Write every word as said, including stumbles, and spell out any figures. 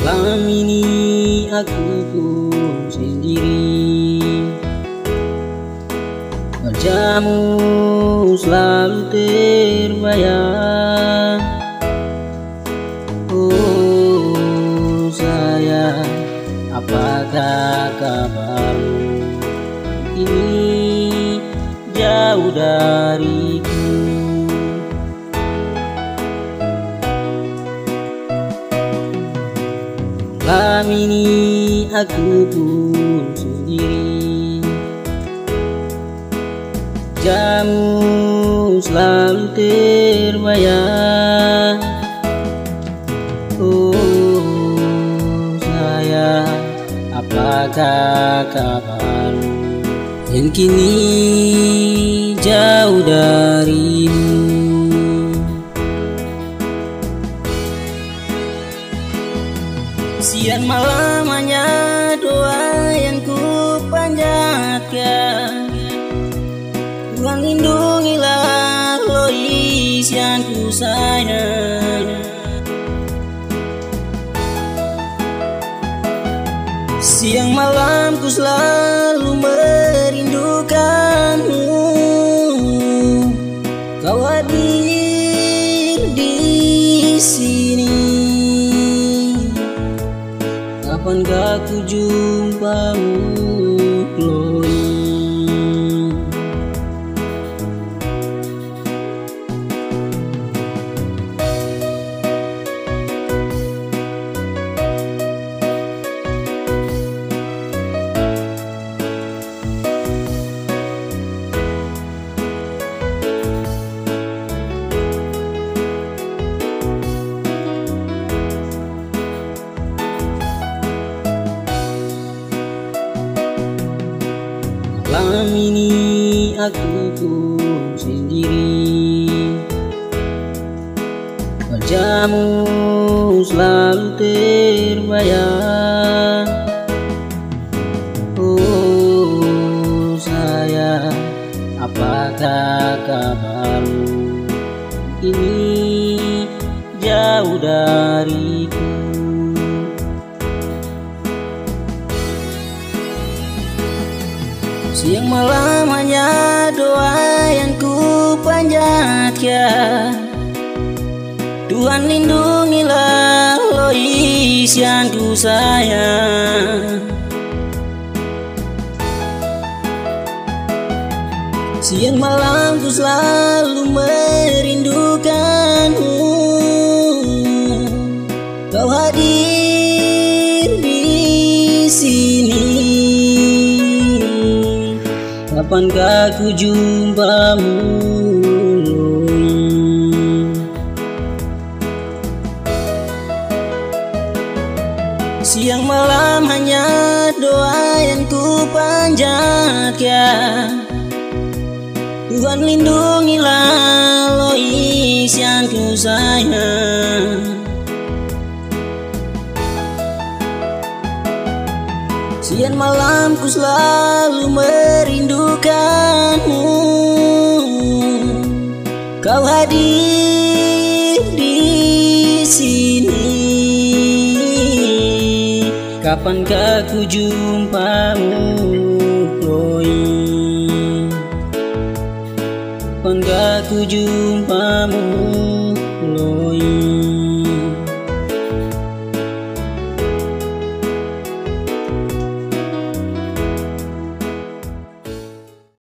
Malam ini aku pun sendiri, wajahmu selalu terbayang. Oh sayang, apakah kabarmu ini jauh dariku? Malam ini aku pun sendiri, jamu selalu terbayang. Oh sayang, apakah kabarmu yang kini jauh darimu? Siang malam hanya doa yang ku panjatkan, Tuhan lindungilah Lois yang ku sayang. Siang malam ku selalu merindukanmu, kau hadir di sini. Kapankah ku jumpamu, Chloe? Malam ini aku pun sendiri, wajahmu selalu terbayang. Oh sayang, apakah kabarmu ini jauh dariku? Siang malam hanya doa yang ku panjatkan, Tuhan lindungilah Lois yang ku sayang. Siang malam ku selalu merindukanmu, kau hadir di sini. Kapankah ku jumpamu, Lois? Siang malam hanya doa yang ku panjatkan, Tuhan lindungilah Lois yang ku sayang. Siang malam ku selalu merindukanmu, kau hadir di sini. Kapankah ku jumpamu, Chloe? Kapankah ku jumpamu?